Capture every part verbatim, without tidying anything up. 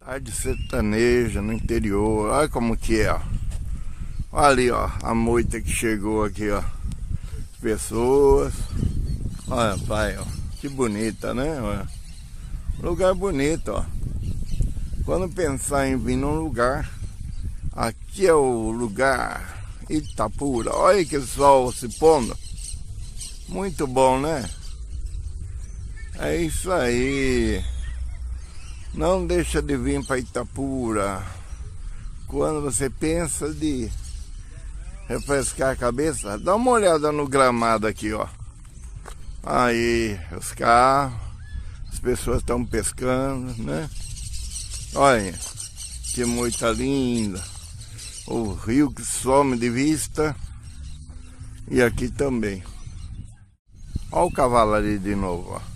Rádio sertaneja no interior, olha como que é, ó. Olha ali, ó, a moita que chegou aqui, ó. Pessoas. Olha, pai, ó. Que bonita, né? Olha. Lugar bonito, ó. Quando pensar em vir num lugar, aqui é o lugar Itapura. Olha que sol se pondo. Muito bom, né? É isso aí. Não deixa de vir para Itapura. Quando você pensa de refrescar a cabeça, dá uma olhada no gramado aqui, ó. Aí, os carros, as pessoas estão pescando, né? Olha, que moita linda. O rio que some de vista. E aqui também. Olha o cavalo ali de novo, ó.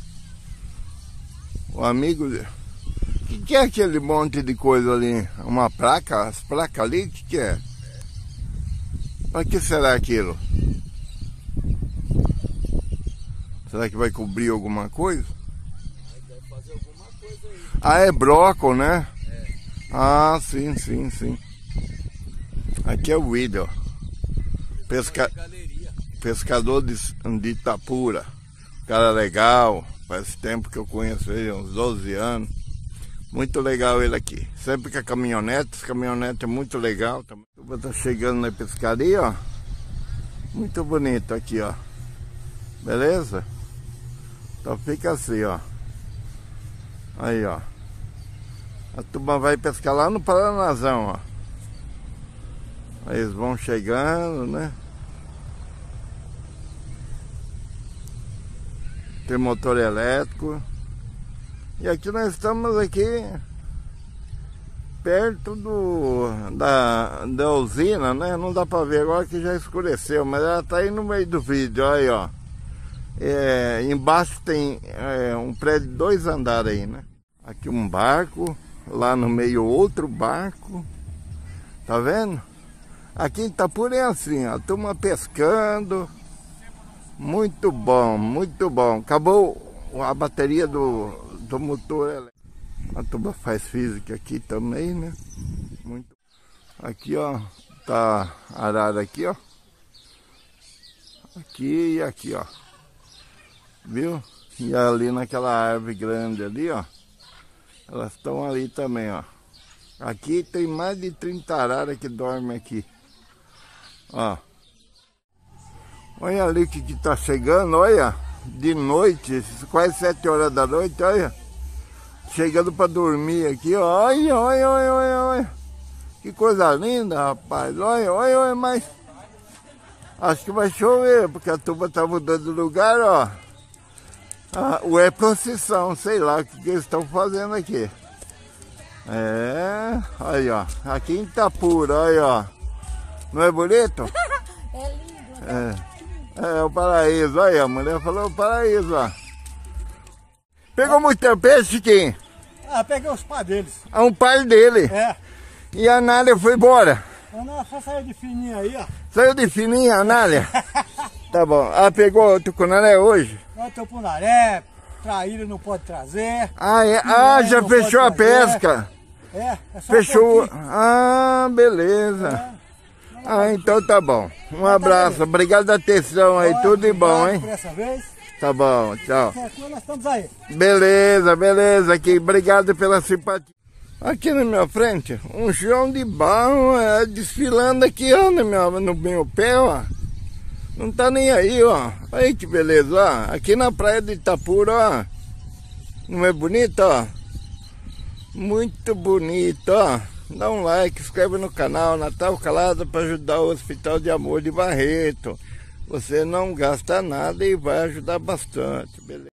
O amigo... O que, que é aquele monte de coisa ali? Uma placa? As placas ali? O que, que é? Para que será aquilo? Será que vai cobrir alguma coisa? Vai fazer alguma coisa aí. Ah, é bloco, né? É. Ah, sim, sim, sim. Aqui é o vídeo, ó. Pesca... Pescador de, de Itapura. Cara legal. Faz tempo que eu conheço ele, uns doze anos. Muito legal ele aqui. Sempre com a caminhonete. Essa caminhonete é muito legal também. Tá chegando na pescaria, ó. Muito bonito aqui, ó. Beleza? Então fica assim, ó. Aí, ó. A turma vai pescar lá no Paranazão, ó. Aí eles vão chegando, né? Tem motor elétrico. E aqui nós estamos aqui perto do da, da usina, né? Não dá pra ver agora que já escureceu, mas ela tá aí no meio do vídeo, aí, ó. É, embaixo tem é, um prédio de dois andares aí, né? Aqui um barco, lá no meio outro barco. Tá vendo? Aqui em Itapura é assim, ó, turma pescando. Muito bom, muito bom. Acabou a bateria do, do motor elétrico. A turma faz física aqui também, né? Muito. Aqui, ó, tá a arara aqui, ó. Aqui e aqui, ó. Viu? E ali naquela árvore grande ali, ó. Elas estão ali também, ó. Aqui tem mais de trinta araras que dormem aqui. Ó. Olha ali o que que tá chegando, olha. De noite, quase sete horas da noite, olha. Chegando para dormir aqui, ó. Olha, olha, olha, olha, olha. Que coisa linda, rapaz. Olha, olha, olha, mas... Acho que vai chover, porque a turma tá mudando de lugar, ó. Ah, ou é procissão, sei lá o que, que eles estão fazendo aqui. É, aí, ó. Aqui em Itapura, olha, ó. Não é bonito? É lindo. É. É o paraíso, aí a mulher falou o paraíso, ó. Pegou muito peixe, Chiquinho? Ah, peguei os pais deles. Ah, um par dele. É. E a Anália foi embora? A nossa saiu de fininho aí, ó. Saiu de fininha, a Anália? Tá bom. Ah, pegou o tucunaré hoje? Nós estamos com naré, traíra não pode trazer. Ah, é? Ah, já fechou a pesca? É, é só Fechou. um pouquinho. Ah, beleza. É. Ah, então tá bom. Um abraço. Obrigado da atenção aí. Olha, Tudo de bom, obrigado hein? por essa vez. Tá bom, tchau. Qualquer coisa, nós estamos aí. Beleza, beleza aqui. Obrigado pela simpatia. Aqui na minha frente, um João de Barro é, desfilando aqui, ó, no meu, no meu pé, ó. Não tá nem aí, ó. Aí que beleza, ó. Aqui na praia de Itapura, ó. Não é bonito, ó? Muito bonito, ó. Dá um like, inscreve no canal Natal Calada para ajudar o Hospital de Amor de Barreto. Você não gasta nada e vai ajudar bastante, beleza?